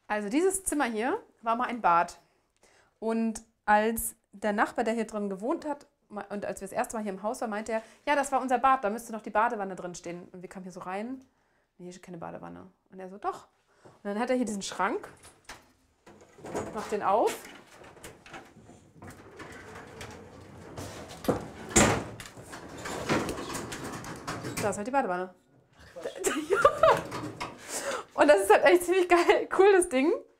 Also dieses Zimmer hier war mal ein Bad. Und als der Nachbar, der hier drin gewohnt hat, und als wir das erste Mal hier im Haus waren, meinte er, ja, das war unser Bad, da müsste noch die Badewanne drin stehen. Und wir kamen hier so rein, nee, hier ist keine Badewanne. Und er so, doch. Und dann hat er hier diesen Schrank, macht den auf. Da ist halt die Badewanne. Und das ist halt echt ziemlich geil, cool, das Ding.